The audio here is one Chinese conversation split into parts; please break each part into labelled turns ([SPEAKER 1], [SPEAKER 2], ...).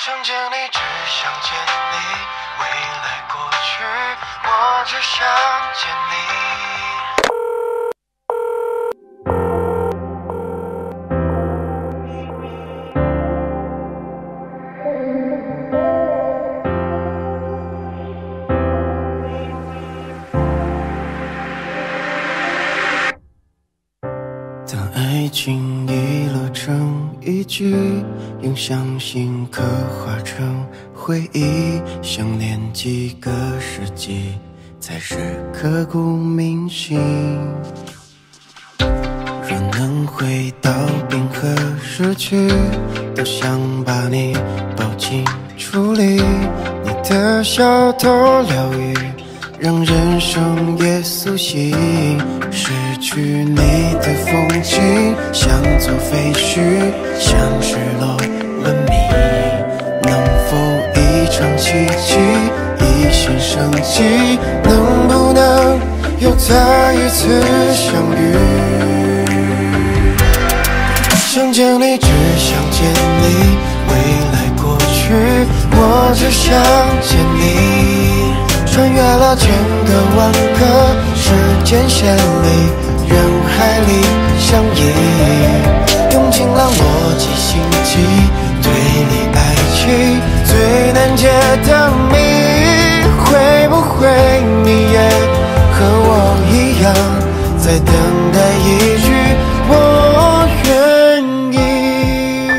[SPEAKER 1] 想见你，只想见你，未来过去，我只想见你。当爱情遗落成一句，用相信刻画成回忆，相连几个世纪，才是刻骨铭心。若能回到冰河时区，都想把你抱紧处理，你的小偷疗愈，让人生也苏醒。失去你的风景，像座废墟，像失落文明。能否一场奇迹，一线生机？能不能又再一次相遇？想见你，只想见你，未来过去，我只想见你。穿越了千个万个时间线里，人海里相依，用尽了逻辑心机，推理爱情最难解的谜。会不会你也和我一样，在等待一句我愿意？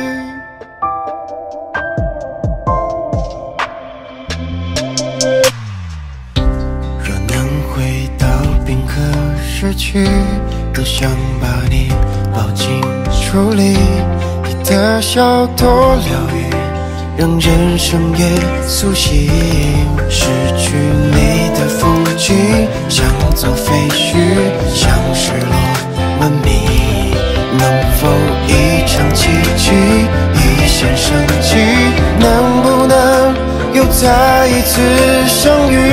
[SPEAKER 1] 若能回到冰河时期，都想把你抱紧处理，你的小偷疗愈，让人生也苏醒。失去你的风景，像座废墟，像失落文明。能否一场奇迹，一线生机？能不能又再一次相遇？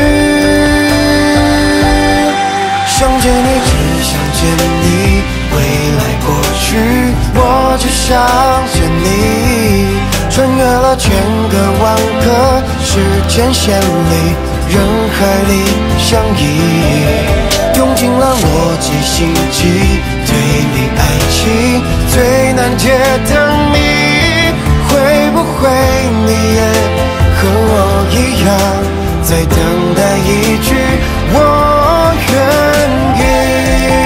[SPEAKER 1] 想见你，只想见你，未来过去，我只想见你。穿越了千个万个时间线里，人海里相依，用尽了逻辑心机，推理爱情最难解的谜。会不会你也和我一样，在等待一句我愿意？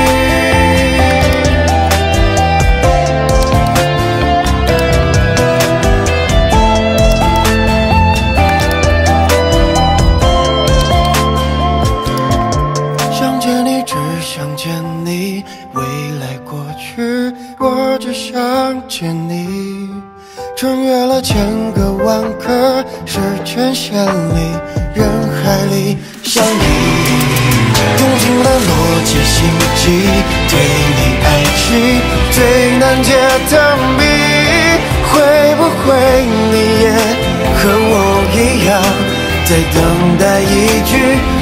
[SPEAKER 1] 想见你，只想见你，未来过去，我只想见你。穿越了千个万个时间线里，人海里相依，用尽了逻辑心机，推理爱情最难解的谜。会不会你也和我一样，在等待一句